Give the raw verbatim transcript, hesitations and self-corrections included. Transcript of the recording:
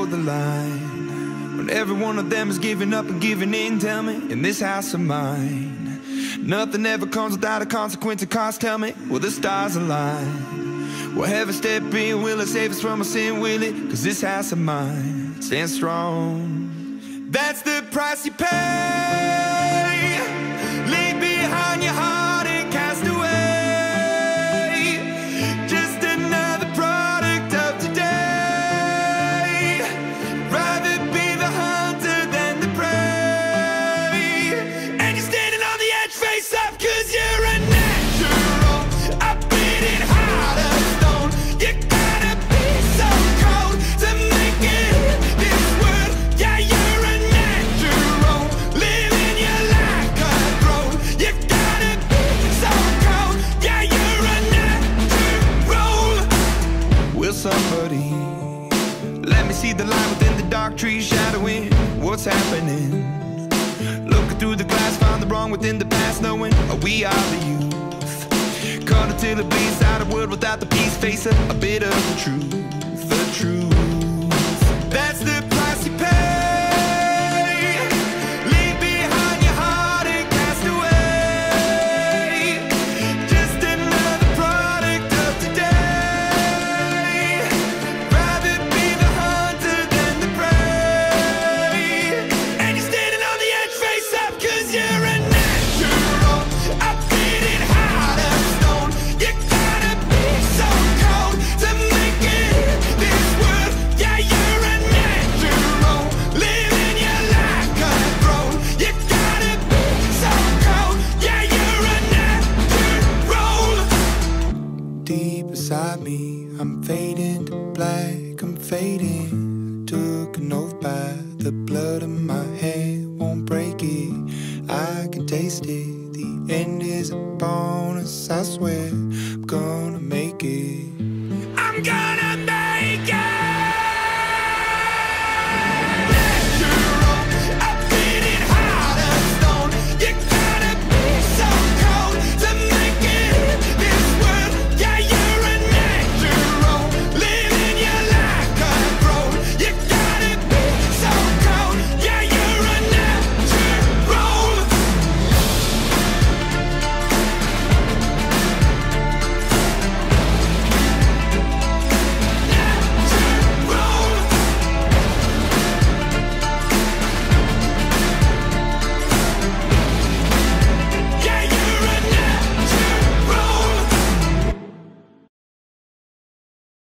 the line, when every one of them is giving up and giving in. Tell me, in this house of mine, nothing ever comes without a consequence of cost. Tell me, will the stars align? Will heaven step in? Will it save us from our sin? Will it? Cause this house of mine stands strong. That's the price you pay. Leave behind your heart and cast away. Just another product of today. Rather be the hunter than the prey. And you're standing on the edge, face up, cause you're a natural. A beating heart of stone. You gotta be so cold to make it in this world. Yeah, you're a natural. Living your life control. You gotta be so cold. Yeah, you're a natural. Will somebody let me see the light within the dark trees shadowing what's happening? Looking through the glass, found the wrong within the past, knowing we are the youth. Caught until it bleeds out of world without the peace, face a, a bit of the truth, the truth. That's the price you pay. Leave behind your heart and cast away. Just another product of today. Rather be the hunter than the prey. And you're standing on the edge, face up, cause you're a natural. A beating heart of stone. You gotta be so cold to make it in this world. Yeah, you're a natural. Living your life control. You gotta be so cold. Yeah, you're a natural. Deep inside me, I'm fading to black, I'm fading. Took an oath by the blood in my hand, won't break it. I can taste it. The end is a bonus, I swear I'm gonna make it.